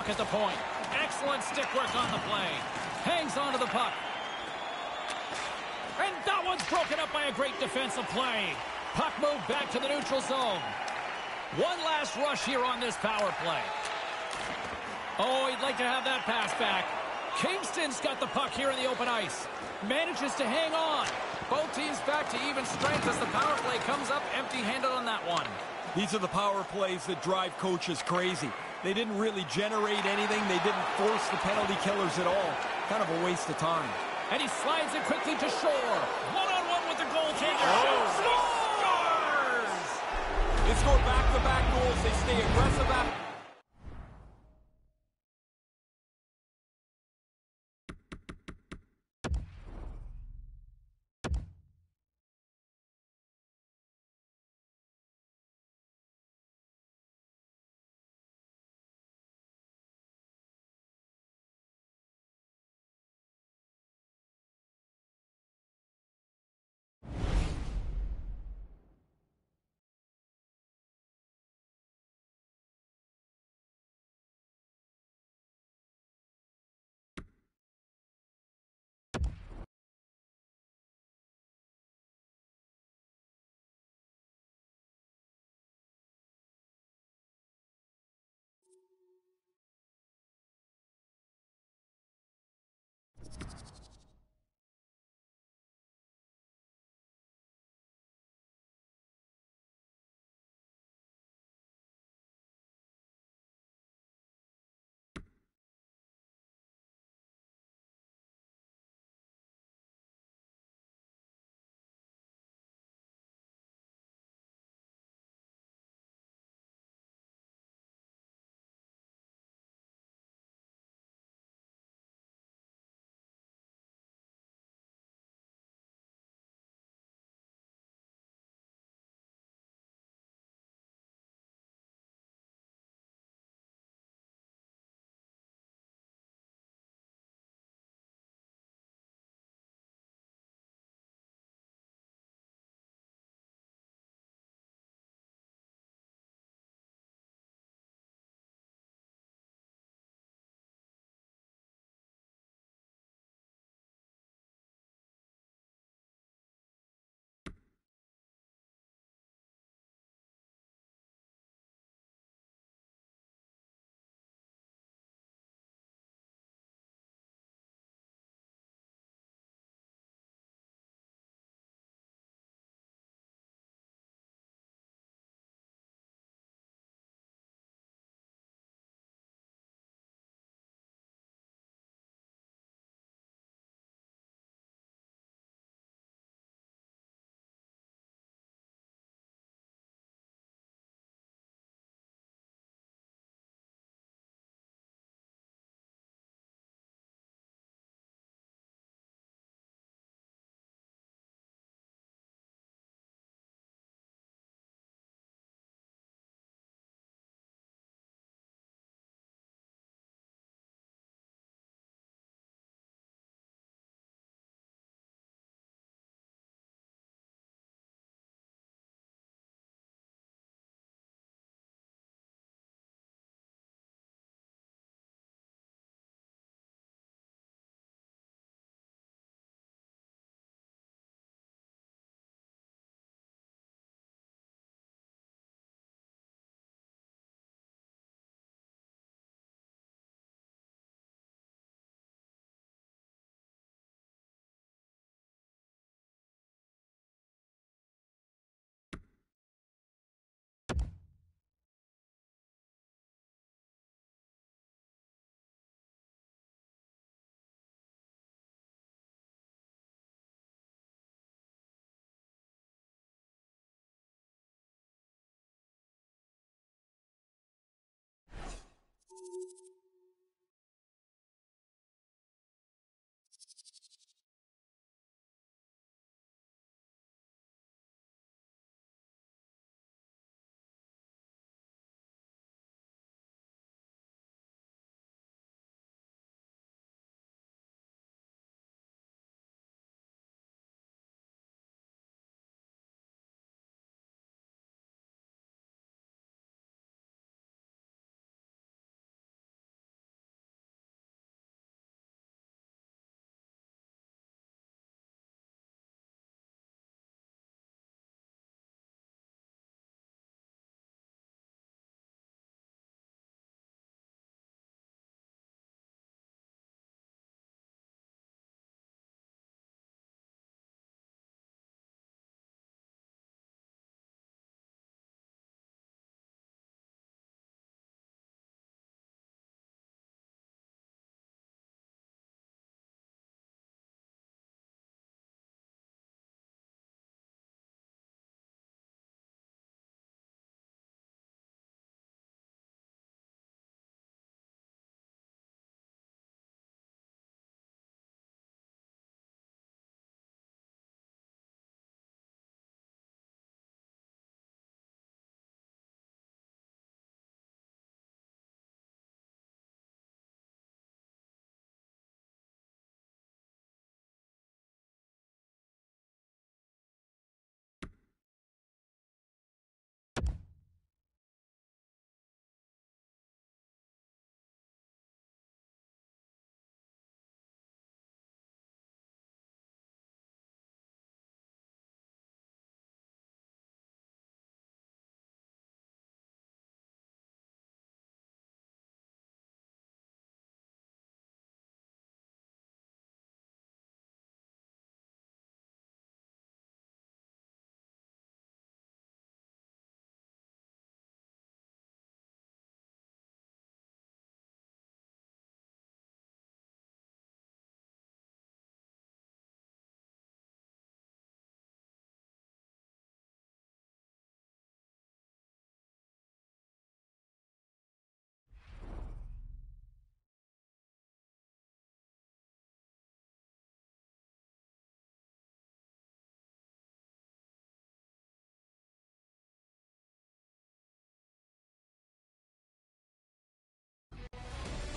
at the point. Excellent stick work on the play. Hangs onto the puck. And that one's broken up by a great defensive play. Puck moved back to the neutral zone. One last rush here on this power play. Oh, he'd like to have that pass back. Kingston's got the puck here in the open ice. Manages to hang on. Both teams back to even strength as the power play comes up empty-handed on that one. These are the power plays that drive coaches crazy. They didn't really generate anything. They didn't force the penalty killers at all. Kind of a waste of time. And he slides it quickly to shore. One-on-one with the goaltender. Oh. Scores! They score back-to-back goals. They stay aggressive after.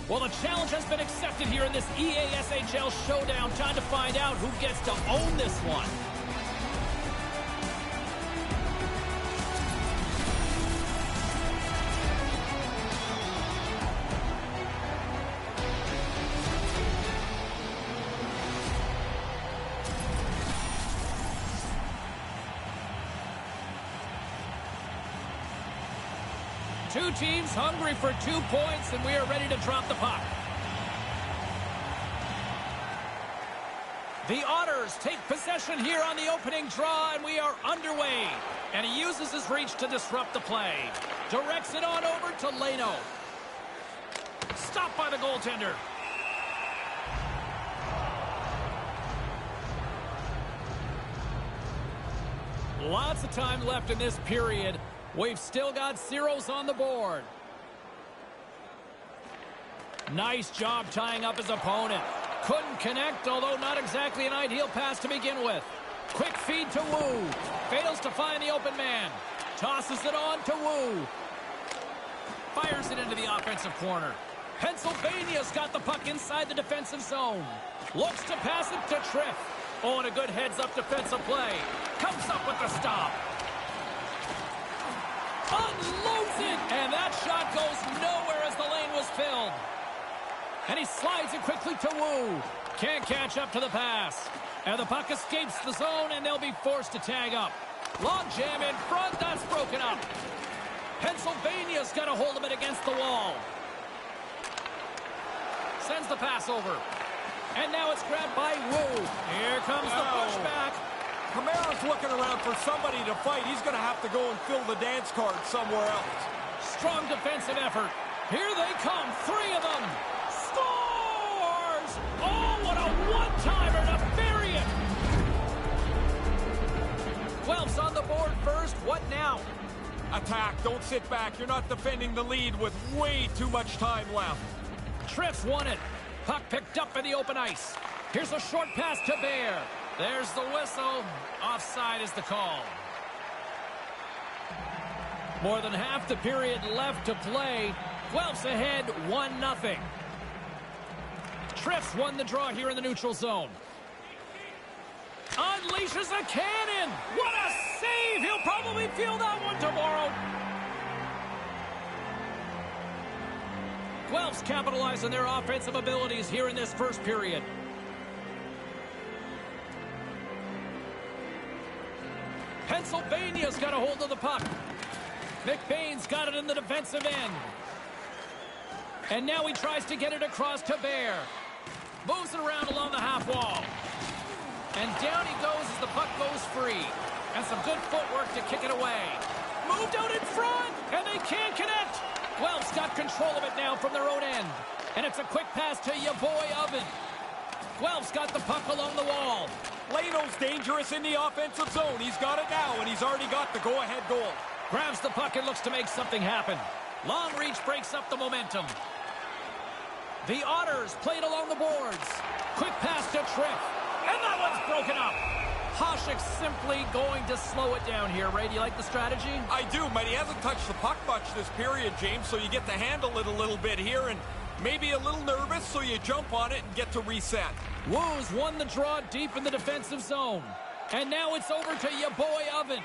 Well, the challenge has been accepted here in this EASHL showdown. Time to find out who gets to own this one. Two teams hungry for 2 points, and we are ready to drop the puck. The Otters take possession here on the opening draw, and we are underway. And he uses his reach to disrupt the play. Directs it on over to Leno. Stopped by the goaltender. Lots of time left in this period. We've still got zeros on the board. Nice job tying up his opponent. Couldn't connect, although not exactly an ideal pass to begin with. Quick feed to Wu. Fails to find the open man. Tosses it on to Wu. Fires it into the offensive corner. Pennsylvania's got the puck inside the defensive zone. Looks to pass it to Triff. Oh, and a good heads-up defensive play. Comes up with the stop. Unloads it, and that shot goes nowhere as the lane was filled. And he slides it quickly to Wu. Can't catch up to the pass. And the puck escapes the zone, and they'll be forced to tag up. Long jam in front, that's broken up. Pennsylvania's got a hold of it against the wall. Sends the pass over. And now it's grabbed by Wu. Here comes the pushback. Kamara's looking around for somebody to fight. He's going to have to go and fill the dance card somewhere else. Strong defensive effort. Here they come. 3 of them. Scores! Oh, what a one-timer to bury it. Guelph's on the board first. What now? Attack. Don't sit back. You're not defending the lead with way too much time left. Triff's won it. Puck picked up in the open ice. Here's a short pass to Bear. There's the whistle. Offside is the call. More than half the period left to play. Guelph's ahead 1-0. Triff's won the draw here in the neutral zone. Unleashes a cannon. What a save. He'll probably feel that one tomorrow. Guelph's capitalizing their offensive abilities here in this first period. Pennsylvania's got a hold of the puck. McBain's got it in the defensive end. And now he tries to get it across to Bear. Moves it around along the half wall. And down he goes as the puck goes free. And some good footwork to kick it away. Moved out in front, and they can't connect. Guelph's got control of it now from their own end. And it's a quick pass to your boy Oven. Guelph's got the puck along the wall. Leno's dangerous in the offensive zone. He's got it now, and he's already got the go-ahead goal. Grabs the puck and looks to make something happen. Long reach breaks up the momentum. The Otters played along the boards. Quick pass to Triff. And that one's broken up. Hasek simply going to slow it down here. Ray, do you like the strategy? I do, but he hasn't touched the puck much this period, James, so you get to handle it a little bit here, and maybe a little nervous, so you jump on it and get to reset. Wu's won the draw deep in the defensive zone. And now it's over to your boy Oven.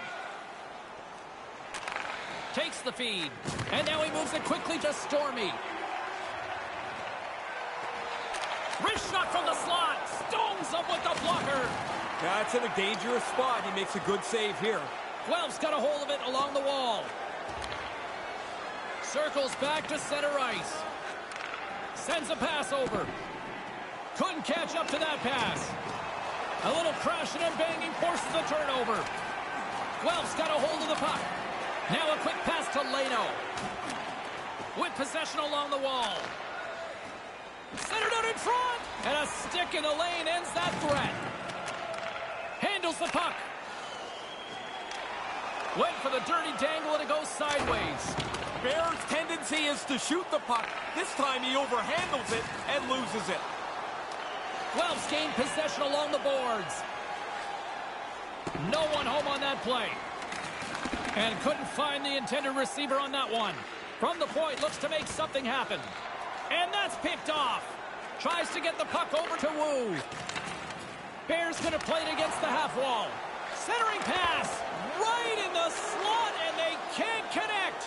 Takes the feed. And now he moves it quickly to Stormy. Wrist shot from the slot. Stones up with the blocker. That's in a dangerous spot. He makes a good save here. Guelph's got a hold of it along the wall. Circles back to center ice. Sends a pass over. Couldn't catch up to that pass. A little crashing and banging forces the turnover. Guelph's got a hold of the puck. Now a quick pass to Leno. With possession along the wall. Centered out in front. And a stick in the lane ends that threat. Handles the puck. Went for the dirty dangle and it goes sideways. Bear's tendency is to shoot the puck. This time he overhandles it and loses it. Guelph's gained possession along the boards. No one home on that play. And couldn't find the intended receiver on that one. From the point, looks to make something happen. And that's picked off. Tries to get the puck over to Wu. Bears going to play it against the half wall. Centering pass. Right in the slot, and they can't connect.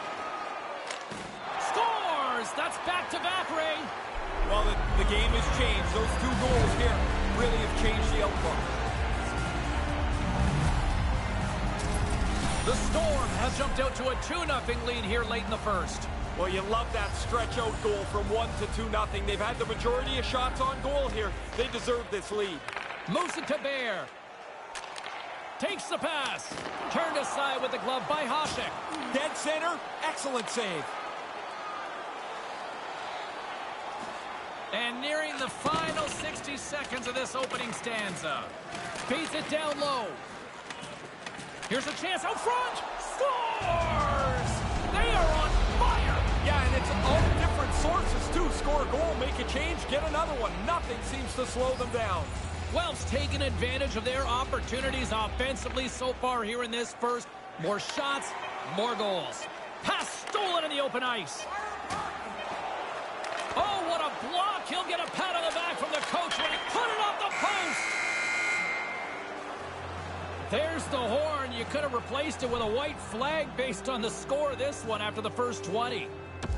Scores! That's back-to-back, Ray. Well, the game has changed. Those 2 goals here really have changed the outlook. The Storm have jumped out to a 2-0 lead here late in the first. Well, you love that stretch-out goal from 1 to 2-0. They've had the majority of shots on goal here. They deserve this lead. Moves it to Bear. Takes the pass. Turned aside with the glove by Hasek. Dead center. Excellent save. And nearing the final 60 seconds of this opening stanza. Feeds it down low. Here's a chance out front. Scores! They are on fire. Yeah, and it's all different sources, too. Score a goal, make a change, get another one. Nothing seems to slow them down. Guelph's taken advantage of their opportunities offensively so far here in this first. More shots, more goals. Pass stolen in the open ice. Oh, what a block. He'll get a pat on the back from the coach when he put it off the post. There's the horn. You could have replaced it with a white flag based on the score of this one after the first 20.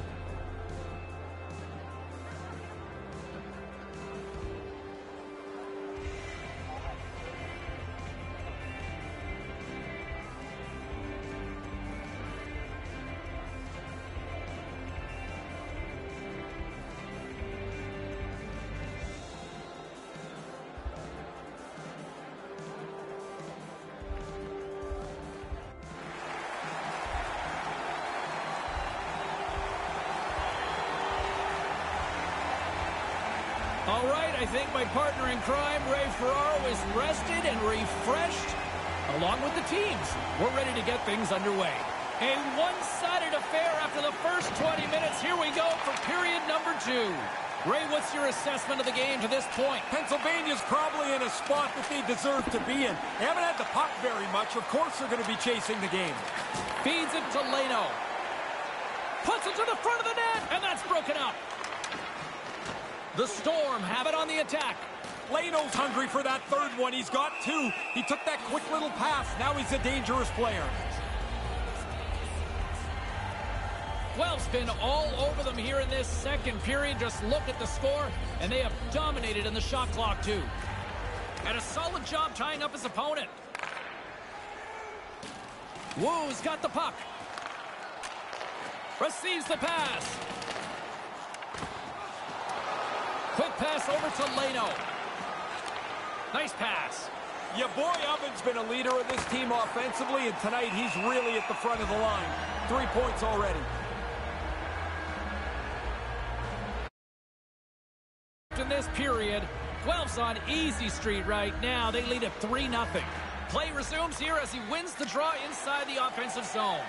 All right, I think my partner in crime, Ray Ferraro, is rested and refreshed, along with the teams. We're ready to get things underway. A one-sided affair after the first 20 minutes. Here we go for period number 2. Ray, what's your assessment of the game to this point? Pennsylvania's probably in a spot that they deserve to be in. They haven't had the puck very much. Of course they're going to be chasing the game. Feeds it to Leno. Puts it to the front of the net, and that's broken up. The Storm have it on the attack. Leno's hungry for that third one. He's got 2. He took that quick little pass. Now he's a dangerous player. Guelph's been all over them here in this second period. Just look at the score, and they have dominated in the shot clock, too. And a solid job tying up his opponent. Wu's got the puck. Receives the pass. Quick pass over to Leno. Nice pass. Your boy Oven's been a leader of this team offensively, and tonight he's really at the front of the line. 3 points already. In this period, Guelph's on easy street right now. They lead at 3-0. Play resumes here as he wins the draw inside the offensive zone.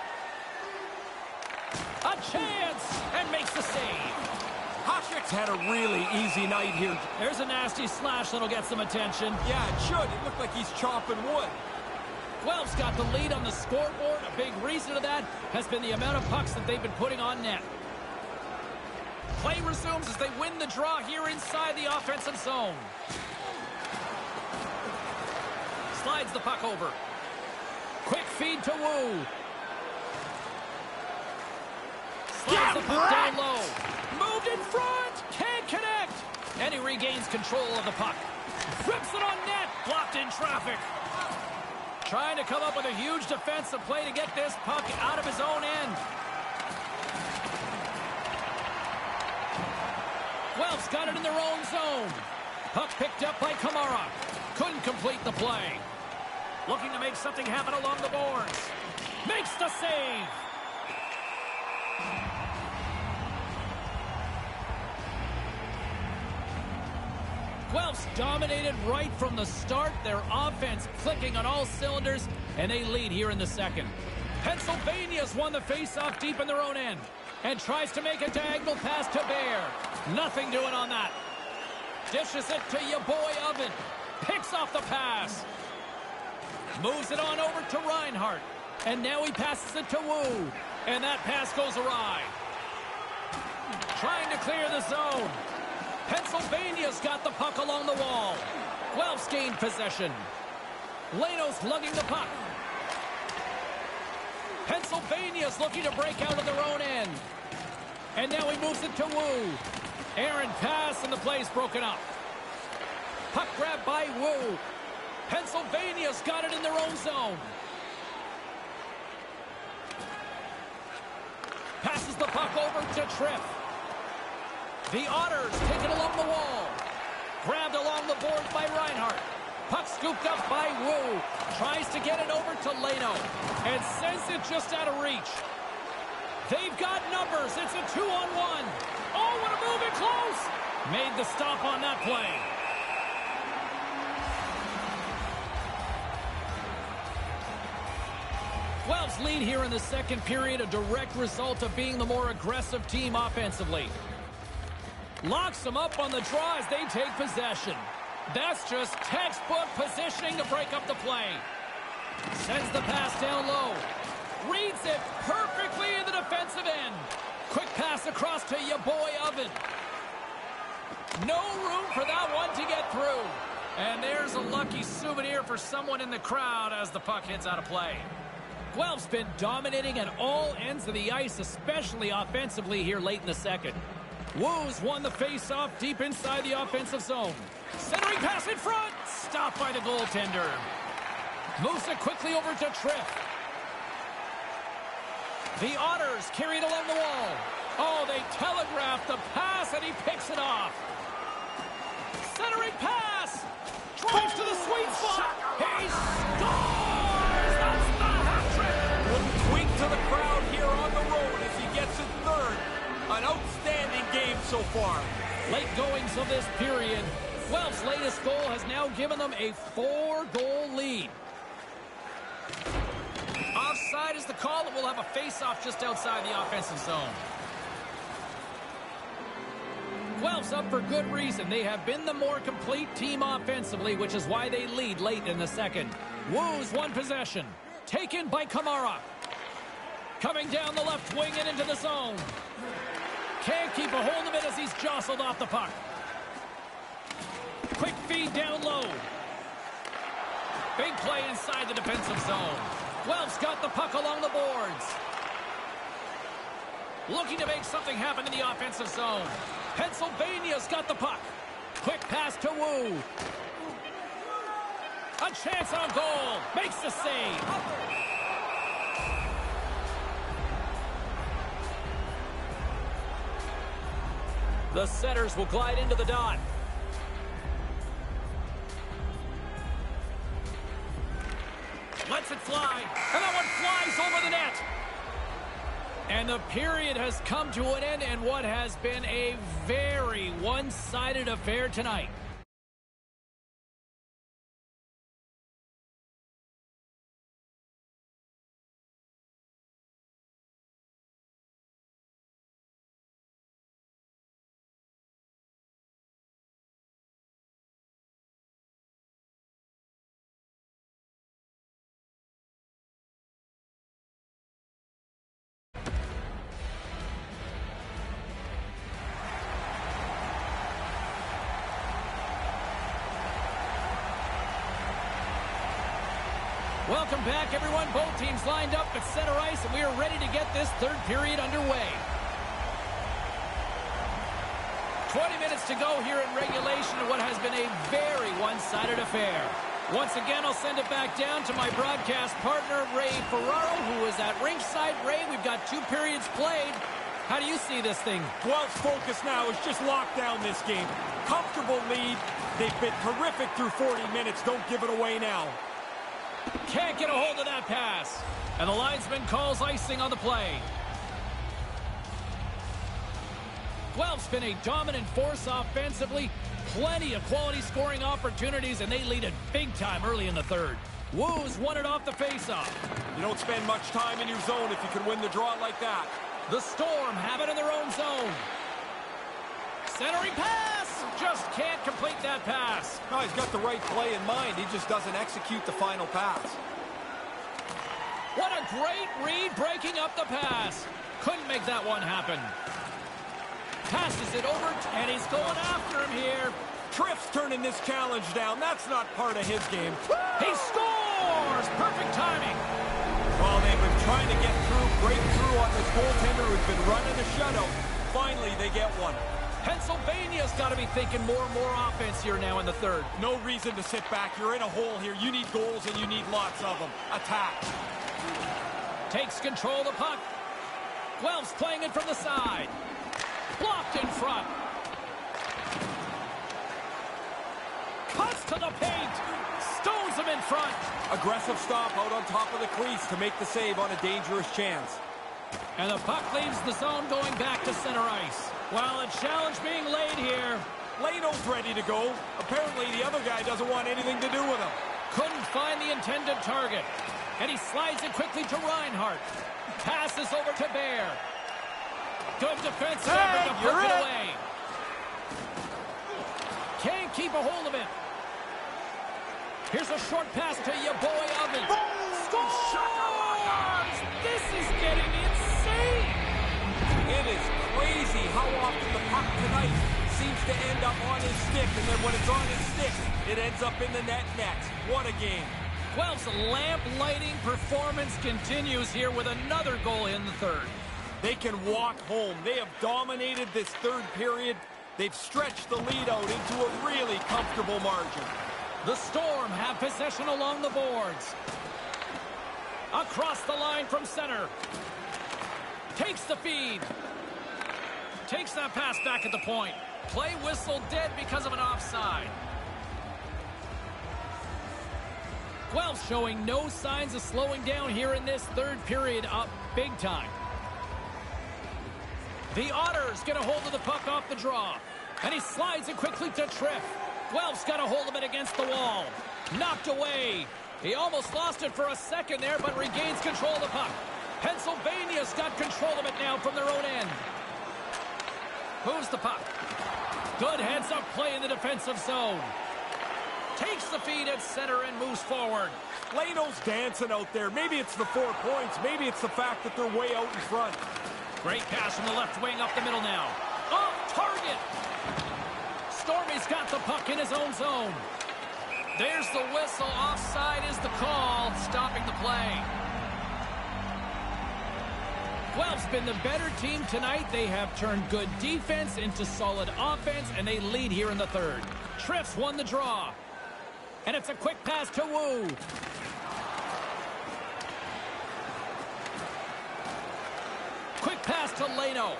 A chance, and makes the save. Hasek's had a really easy night here. There's a nasty slash that'll get some attention. Yeah, it should. It looked like he's chopping wood. Guelph's got the lead on the scoreboard. A big reason of that has been the amount of pucks that they've been putting on net. Play resumes as they win the draw here inside the offensive zone. Slides the puck over. Quick feed to Wu. Slides the puck down low. Moved in front. Can't connect. And he regains control of the puck. Rips it on net. Blocked in traffic. Trying to come up with a huge defensive play to get this puck out of his own end. Guelph's got it in their own zone. Puck picked up by Kamara. Couldn't complete the play. Looking to make something happen along the boards. Makes the save. Guelph's dominated right from the start. Their offense clicking on all cylinders, and they lead here in the second. Pennsylvania's won the faceoff deep in their own end and tries to make a diagonal pass to Bear. Nothing doing on that. Dishes it to your boy Oven. Picks off the pass. Moves it on over to Reinhart. And now he passes it to Wu. And that pass goes awry. Trying to clear the zone. Pennsylvania's got the puck along the wall. Guelphs gained possession. Leno's lugging the puck. Pennsylvania's looking to break out of their own end. And now he moves it to Wu. Aaron pass and the play's broken up. Puck grab by Wu. Pennsylvania's got it in their own zone. Passes the puck over to Triff. The Otters take it along the wall. Grabbed along the boards by Reinhart. Puck scooped up by Wu. Tries to get it over to Leno. And sends it just out of reach. They've got numbers. It's a 2-on-1. Oh, what a move in close. Made the stop on that play. Guelphs lead here in the second period, a direct result of being the more aggressive team offensively. Locks them up on the draw as they take possession. That's just textbook positioning to break up the play. Sends the pass down low. Reads it perfectly in the defensive end. Quick pass across to your boy Oven. No room for that one to get through. And there's a lucky souvenir for someone in the crowd as the puck hits out of play. Guelph's been dominating at all ends of the ice, especially offensively here late in the second. Wu's won the face-off deep inside the offensive zone. Centering pass in front. Stopped by the goaltender. Moves it quickly over to Triff. The Otters carried along the wall. Oh, they telegraphed the pass, and he picks it off. Centering pass. Drives to the sweet spot. He scores! That's the hat trick! Little tweak to the crowd here on the road as he gets his third. An outstanding game so far. Late goings of this period. Guelph's latest goal has now given them a 4-goal lead. Offside is the call, and we'll have a face-off just outside the offensive zone. Guelph's up for good reason. They have been the more complete team offensively, which is why they lead late in the second. Wu's won possession. Taken by Kamara. Coming down the left wing and into the zone. Can't keep a hold of it as he's jostled off the puck. Quick feed down low. Big play inside the defensive zone. Guelph's got the puck along the boards. Looking to make something happen in the offensive zone. Pennsylvania's got the puck. Quick pass to Wu. A chance on goal. Makes the save. The setters will glide into the dot. Lets it fly. And that one flies over the net. And the period has come to an end in what has been a very one-sided affair tonight. Welcome back, everyone. Both teams lined up at center ice, and we are ready to get this third period underway. 20 minutes to go here in regulation in what has been a very one-sided affair. Once again, I'll send it back down to my broadcast partner, Ray Ferraro, who is at ringside. Ray, we've got 2 periods played. How do you see this thing? Guelph's focus now is just lock down this game. Comfortable lead. They've been terrific through 40 minutes. Don't give it away now. Can't get a hold of that pass. And the linesman calls icing on the play. Guelph's been a dominant force offensively. Plenty of quality scoring opportunities, and they lead it big time early in the third. Wu's won it off the faceoff. You don't spend much time in your zone if you can win the draw like that. The Storm have it in their own zone. Centering pass! Just can't complete that pass. No, he's got the right play in mind. He just doesn't execute the final pass. What a great read breaking up the pass. Couldn't make that one happen. Passes it over, and he's going after him here. Tripp's turning this challenge down. That's not part of his game. He scores! Perfect timing. Well, they've been trying to break through on this goaltender who's been running a shutout. Finally, they get one. Pennsylvania's got to be thinking more and more offense here now in the third. No reason to sit back. You're in a hole here. You need goals, and you need lots of them. Attack. Takes control of the puck. Guelph's playing it from the side. Blocked in front. Cuts to the paint. Stones him in front. Aggressive stop out on top of the crease to make the save on a dangerous chance. And the puck leaves the zone going back to center ice. Well, a challenge being laid here. Lehno's ready to go. Apparently, the other guy doesn't want anything to do with him. Couldn't find the intended target. And he slides it quickly to Reinhart. Passes over to Bear. Good defensive effort to poke it away. Can't keep a hold of it. Here's a short pass to your boy Oven. Scores! This is getting insane. It is crazy how often the puck tonight seems to end up on his stick, and then when it's on his stick, it ends up in the net. What a game. Guelph's lamp-lighting performance continues here with another goal in the third. They can walk home. They have dominated this third period. They've stretched the lead out into a really comfortable margin. The Storm have possession along the boards. Across the line from center. Takes the feed. Takes that pass back at the point. Play whistle dead because of an offside. Guelph showing no signs of slowing down here in this third period, up big time. The Otters get a hold of the puck off the draw. And he slides it quickly to Tripp. Guelph's got a hold of it against the wall. Knocked away. He almost lost it for a second there, but regains control of the puck. Pennsylvania's got control of it now from their own end. Moves the puck. Good heads-up play in the defensive zone. Takes the feed at center and moves forward. Lehno's dancing out there. Maybe it's the 4 points. Maybe it's the fact that they're way out in front. Great pass from the left wing up the middle now. Off target. Stormy's got the puck in his own zone. There's the whistle. Offside is the call, stopping the play. Guelph's been the better team tonight. They have turned good defense into solid offense, and they lead here in the third. Tripp's won the draw. And it's a quick pass to Wu. Quick pass to Lehno.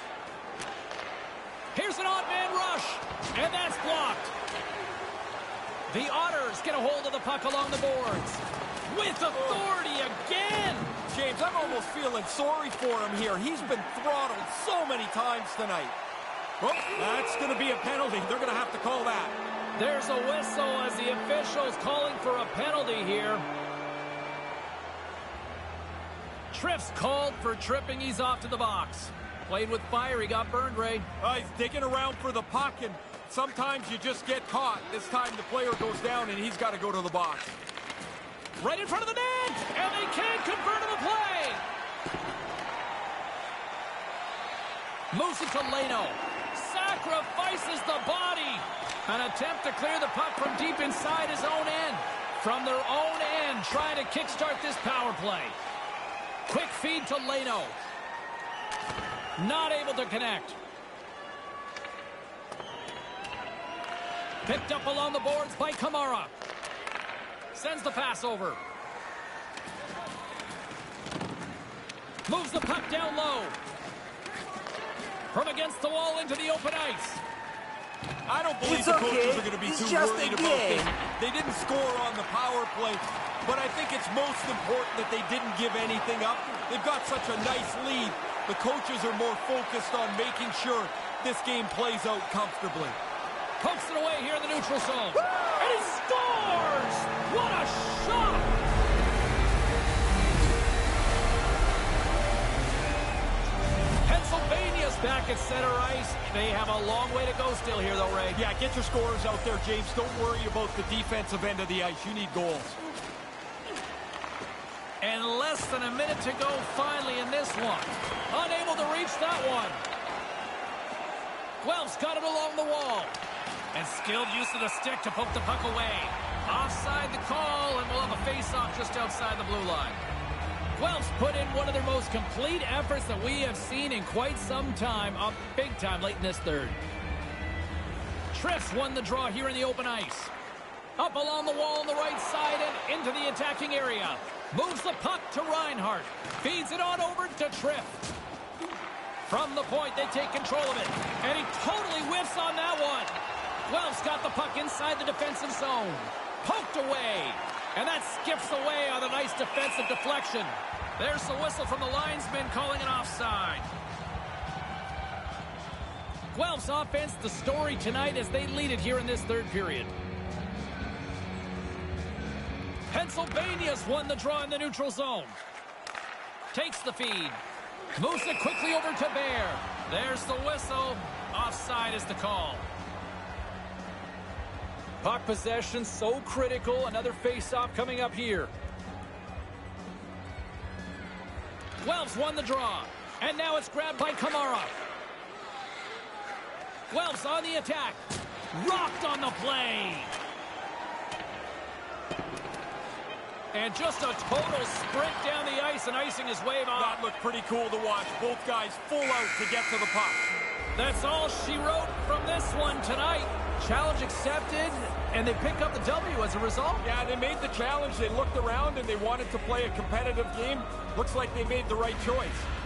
Here's an odd man rush. And that's blocked. The Otters get a hold of the puck along the boards. With authority again. James, I'm almost feeling sorry for him here. He's been throttled so many times tonight. Well, that's going to be a penalty. They're going to have to call that. There's a whistle as the official's calling for a penalty here. Tripp's called for tripping. He's off to the box. Played with fire. He got burned, Ray. He's digging around for the puck, and sometimes you just get caught. This time the player goes down, and he's got to go to the box. Right in front of the net, and they can't convert on the play. Moves it to Lehno. Sacrifices the body. An attempt to clear the puck from deep inside his own end. From their own end, trying to kickstart this power play. Quick feed to Lehno. Not able to connect. Picked up along the boards by Kamara. Sends the pass over. Moves the puck down low. From against the wall into the open ice. I don't believe the coaches are going to be too worried about this. They didn't score on the power play, but I think it's most important that they didn't give anything up. They've got such a nice lead. The coaches are more focused on making sure this game plays out comfortably. Pokes it away here in the neutral zone. And he scores! What a shot! Pennsylvania's back at center ice. They have a long way to go still here, though, Ray. Yeah, get your scorers out there, James. Don't worry about the defensive end of the ice. You need goals. And less than a minute to go finally in this one. Unable to reach that one. Guelph's got it along the wall. And skilled use of the stick to poke the puck away. Offside the call, and we'll have a face-off just outside the blue line. Guelph's put in one of their most complete efforts that we have seen in quite some time, up big time late in this third. Triff's won the draw here in the open ice. Up along the wall on the right side and into the attacking area. Moves the puck to Reinhart. Feeds it on over to Triff. From the point, they take control of it. And he totally whiffs on that one. Guelph's got the puck inside the defensive zone. Poked away. And that skips away on a nice defensive deflection. There's the whistle from the linesman calling it offside. Guelph's offense, the story tonight as they lead it here in this third period. Pennsylvania's won the draw in the neutral zone. Takes the feed. Moves it quickly over to Bear. There's the whistle. Offside is the call. Puck possession so critical. Another face-off coming up here. Guelph's won the draw. And now it's grabbed by Kamara. Guelph's on the attack. Rocked on the play. And just a total sprint down the ice and icing his wave off. That looked pretty cool to watch. Both guys full out to get to the puck. That's all she wrote from this one tonight. Challenge accepted, and they pick up the W as a result. Yeah, they made the challenge. They looked around, and they wanted to play a competitive game. Looks like they made the right choice.